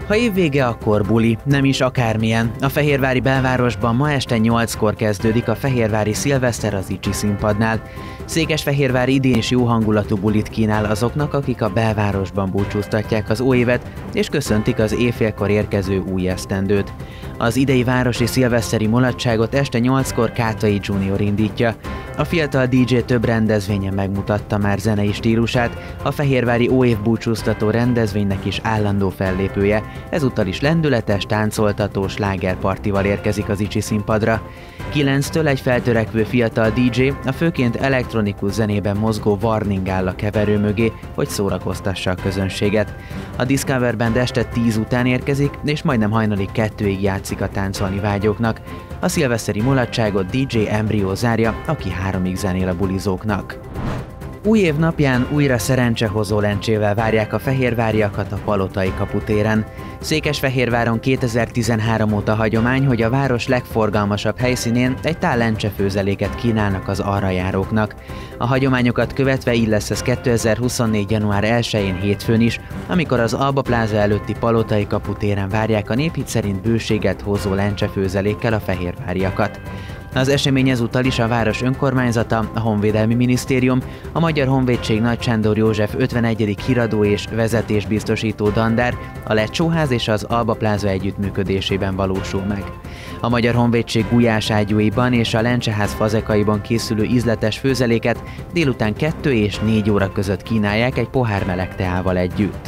Ha évvége, akkor buli, nem is akármilyen. A fehérvári belvárosban ma este 8-kor kezdődik a fehérvári szilveszter az ICSI színpadnál. Székesfehérvár idén is jó hangulatú bulit kínál azoknak, akik a belvárosban búcsúztatják az új évet, és köszöntik az éjfélkor érkező új esztendőt. Az idei városi szilveszteri mulatságot este 8-kor Kátai Junior indítja. A fiatal DJ több rendezvényen megmutatta már zenei stílusát, a fehérvári óév búcsúztató rendezvénynek is állandó fellépője, ezúttal is lendületes, táncoltató slágerpartival érkezik az ICSI színpadra. 9-től egy feltörekvő fiatal DJ a főként elektronikus zenében mozgó Warning áll a keverő mögé, hogy szórakoztassa a közönséget. A Discover Band este 10 után érkezik, és majdnem hajnali 2-ig játszik a táncolni vágyóknak. A szilveszteri mulatságot DJ Embryo zárja, aki 3-ig zenél a bulizóknak. Új év napján újra szerencsehozó lencsével várják a fehérváriakat a Palotai kaputéren. Székesfehérváron 2013 óta hagyomány, hogy a város legforgalmasabb helyszínén egy tál lencsefőzeléket kínálnak az arrajáróknak. A hagyományokat követve így lesz ez 2024. január 1-én hétfőn is, amikor az Alba Pláza előtti Palotai kaputéren várják a néphit szerint bőséget hozó lencsefőzelékkel a fehérváriakat. Az esemény ezúttal is a város önkormányzata, a Honvédelmi Minisztérium, a Magyar Honvédség Nagy Sándor József 51. híradó és vezetésbiztosító dandár, a Lecsóház és az Alba Pláza együttműködésében valósul meg. A Magyar Honvédség gulyáságyúiban és a Lencseház fazekaiban készülő ízletes főzeléket délután 2 és 4 óra között kínálják egy pohár meleg teával együtt.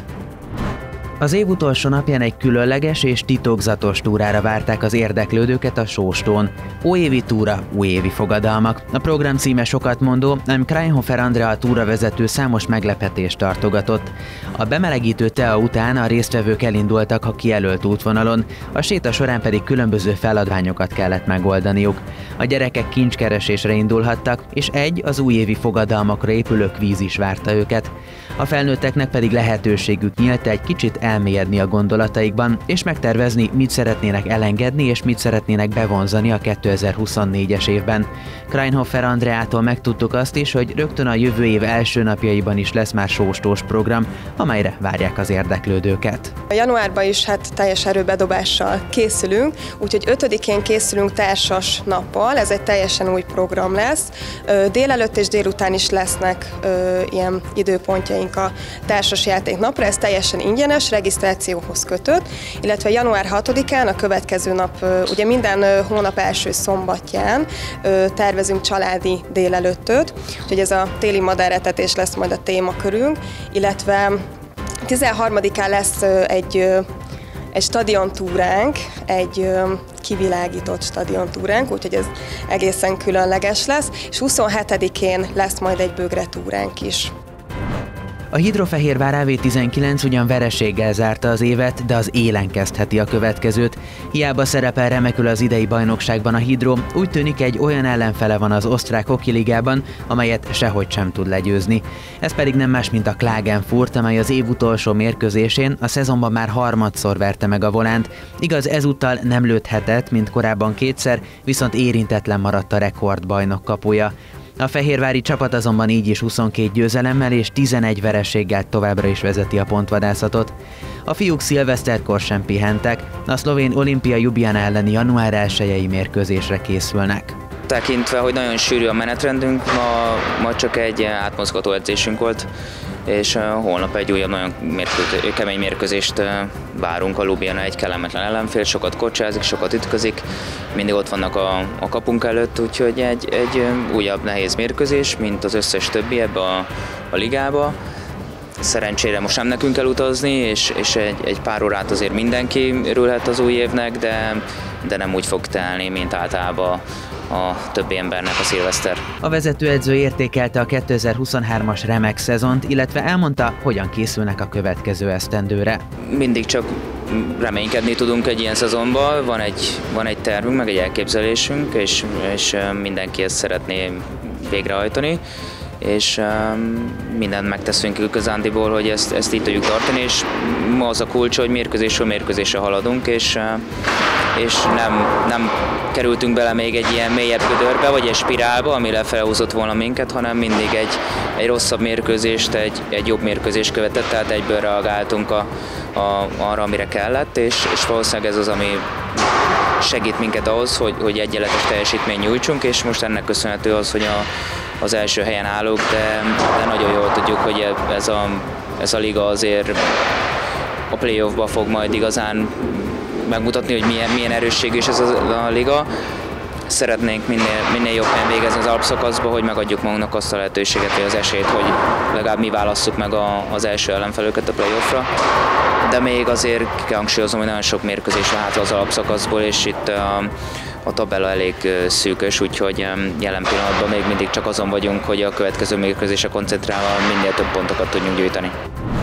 Az év utolsó napján egy különleges és titokzatos túrára várták az érdeklődőket a Sóstón. Óévi túra, újévi fogadalmak. A program címe sokat mondó, ám Kreinhofer Andrea a túravezető számos meglepetést tartogatott. A bemelegítő tea után a résztvevők elindultak a kijelölt útvonalon, a séta során pedig különböző feladványokat kellett megoldaniuk. A gyerekek kincskeresésre indulhattak, és az újévi fogadalmakra épülő kvíz is várta őket. A felnőtteknek pedig lehetőségük nyílt egy kicsit elmélyedni a gondolataikban, és megtervezni, mit szeretnének elengedni, és mit szeretnének bevonzani a 2024-es évben. Kreinhofer Andreától megtudtuk azt is, hogy rögtön a jövő év első napjaiban is lesz már sóstós program, amelyre várják az érdeklődőket. A januárban is teljes erőbedobással készülünk, úgyhogy 5-én készülünk társas nappal, ez egy teljesen új program lesz. Délelőtt és délután is lesznek ilyen időpontjaink a társas játéknapra, ez teljesen ingyenes, regisztrációhoz kötött, illetve január 6-án, a következő nap, ugye minden hónap első szombatján tervezünk családi délelőttöt, úgyhogy ez a téli madáretetés lesz majd a témakörünk, illetve 13-án lesz egy stadiontúránk, egy kivilágított stadiontúránk, úgyhogy ez egészen különleges lesz, és 27-én lesz majd egy bögretúránk is. A Hidrofehérvár AV19 ugyan vereséggel zárta az évet, de az élen kezdheti a következőt. Hiába szerepel remekül az idei bajnokságban a Hidro, úgy tűnik egy olyan ellenfele van az osztrák hokiligában, amelyet sehogy sem tud legyőzni. Ez pedig nem más, mint a Klagenfurt, amely az év utolsó mérkőzésén a szezonban már harmadszor verte meg a volánt. Igaz, ezúttal nem lőthetett, mint korábban kétszer, viszont érintetlen maradt a rekordbajnok kapuja. A fehérvári csapat azonban így is 22 győzelemmel és 11 vereséggel továbbra is vezeti a pontvadászatot. A fiúk szilveszterkor sem pihentek, a szlovén Olimpia Ljubljana elleni január 1-i mérkőzésre készülnek. Tekintve, hogy nagyon sűrű a menetrendünk, ma csak egy átmozgató edzésünk volt, és holnap egy újabb nagyon kemény mérkőzést várunk. A Ljubljana egy kellemetlen ellenfél, sokat kocsázik, sokat ütközik, mindig ott vannak a kapunk előtt, úgyhogy egy újabb nehéz mérkőzés, mint az összes többi ebbe a ligába. Szerencsére most nem nekünk kell utazni, és egy pár órát azért mindenki örülhet az új évnek, de nem úgy fog telni, mint általában a többi embernek a szilveszter. A vezetőedző értékelte a 2023-as remek szezont, illetve elmondta, hogyan készülnek a következő esztendőre. Mindig csak reménykedni tudunk egy ilyen szezonban, van egy tervünk, meg egy elképzelésünk, és mindenki ezt szeretné végrehajtani, és mindent megteszünk igazándiból, hogy ezt így tudjuk tartani, és ma az a kulcs, hogy mérkőzésről mérkőzésre haladunk, és nem kerültünk bele még egy ilyen mélyebb gödörbe, vagy egy spirálba, ami lefelhúzott volna minket, hanem mindig egy rosszabb mérkőzést, egy jobb mérkőzést követett, tehát egyből reagáltunk arra, amire kellett, és valószínűleg ez az, ami segít minket ahhoz, hogy egyenletes teljesítményt nyújtsunk, és most ennek köszönhető az, hogy az első helyen állunk, de nagyon jól tudjuk, hogy ez a liga azért a playoffba fog majd igazán megmutatni, hogy milyen erősségű is ez a liga. Szeretnénk minél jobb helyen végezni az alapszakaszba, hogy megadjuk magunknak azt a lehetőséget, vagy az esélyt, hogy legalább mi válasszuk meg az első ellenfelőket a playoffra. De még azért ki kell hangsúlyoznom, hogy nagyon sok mérkőzés van hátra az alapszakaszból, és itt a tabella elég szűkös, úgyhogy jelen pillanatban még mindig csak azon vagyunk, hogy a következő mérkőzésre koncentrálva minél több pontokat tudjunk gyűjteni.